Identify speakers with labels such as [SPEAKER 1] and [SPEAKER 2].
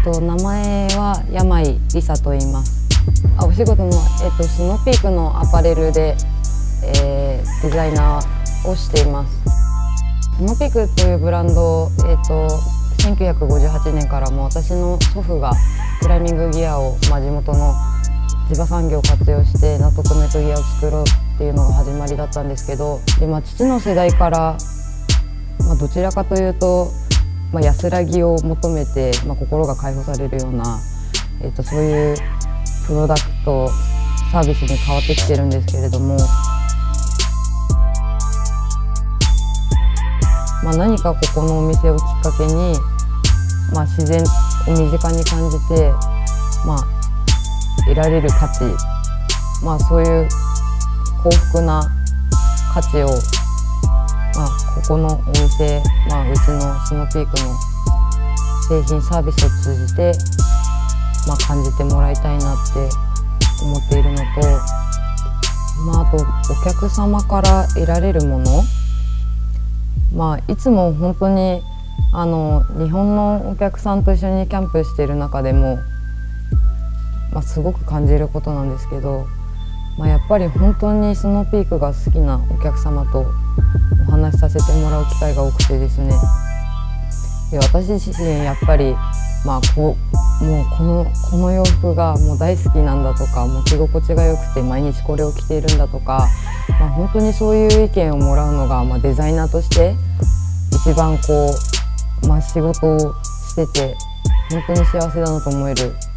[SPEAKER 1] 名前は山井梨沙と言います。お仕事の、スノーピークのアパレルで、デザイナーをしています。スノーピークというブランド、1958年からも私の祖父がクライミングギアを、地元の地場産業を活用してナットとメトギアを作ろうっていうのが始まりだったんですけど、で、父の世代から、どちらかというと、安らぎを求めて、心が解放されるような、そういうプロダクトサービスに変わってきてるんですけれども、何かここのお店をきっかけに、自然を身近に感じて、得られる価値、そういう幸福な価値を、ここのお店、うちのスノーピークの製品サービスを通じて、感じてもらいたいなって思っているのと、あとお客様から得られるもの、いつも本当に日本のお客さんと一緒にキャンプしている中でも、すごく感じることなんですけど、やっぱり本当にスノーピークが好きなお客様とお話しさせてもらう機会が多くてですね、で、私自身やっぱりもうこの洋服がもう大好きなんだとか、もう着心地が良くて毎日これを着ているんだとか、本当にそういう意見をもらうのが、デザイナーとして一番仕事をしてて本当に幸せだなと思える